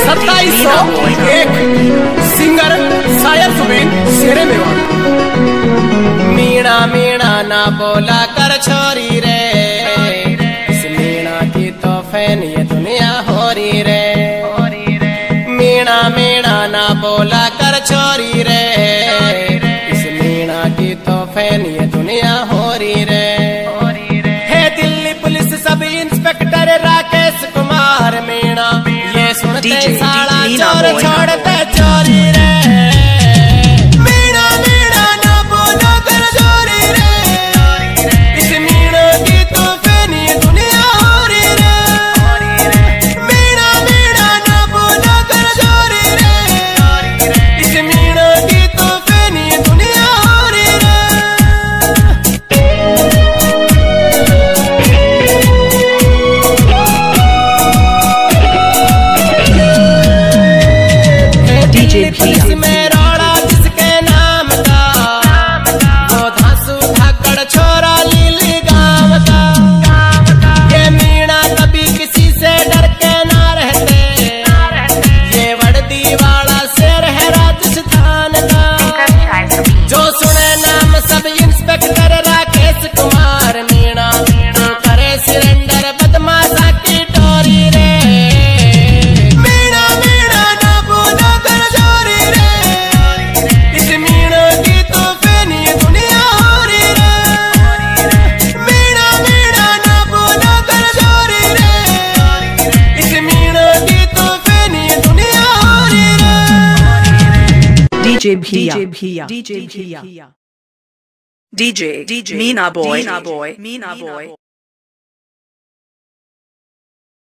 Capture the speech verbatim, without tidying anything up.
सत्ताईस सौ एक सिंगर शायर सुबेन शेरे मेवाड़। मीणा मीणा ना बोला कर छोरी रे, इस मीणा की तो फैन ये दुनिया हो रही रे। मीणा मीणा ना बोला कर छोरी रे, इस मीणा की तो फैन ये दुनिया हो रही रे। है Delhi police sub inspector Rakesh Kumar Meena, ये सुनते साला चोर छोड़ते चोरी रे। मीणा मीणा ना बोला कर चोरी रे, इस मीणा की तो फैन ये दुनिया हो रही रे। मीणा मीणा ना बोला कर चोरी रे, इस मीणा की तो फैन ये दुनिया हो रही रे। पुलिस में रोड़ा जिसके नाम का, वो धांसू धाकड़ छोरा लीली गांव का। ये मीणा कभी किसी से डर के ना रहते, ये वर्दी वाला शेर है राजस्थान का। जो सुने नाम सब इंस्पेक्टर राकेश कुमार मीणा, तो करे सिलेंडर बदमाशा की टोरी रे। डीजे भैया भैया डीजे भैया DJ DJ Meena boy Meena boy Meena boy.